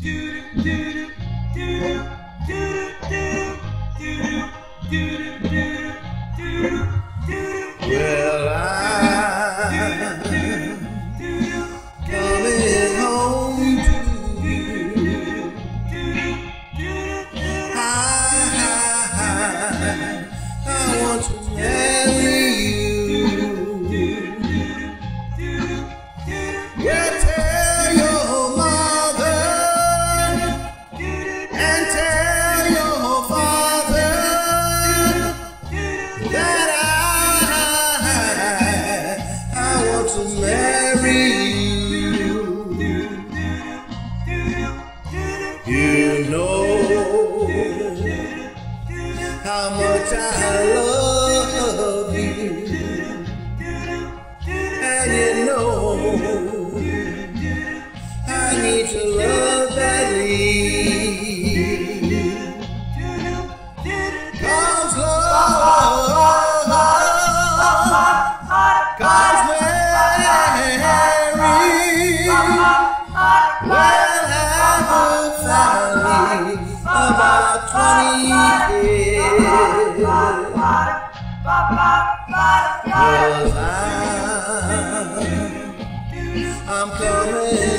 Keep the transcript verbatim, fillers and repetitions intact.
Well, I'm coming home to you. I, I want to marry you. Well, tell your mother and tell your father that I, I want to marry you. You know how much I love you, and you know I need your love badly. Cause love comes Mary. Well, have a family about twenty kids. Cause I'm, I'm coming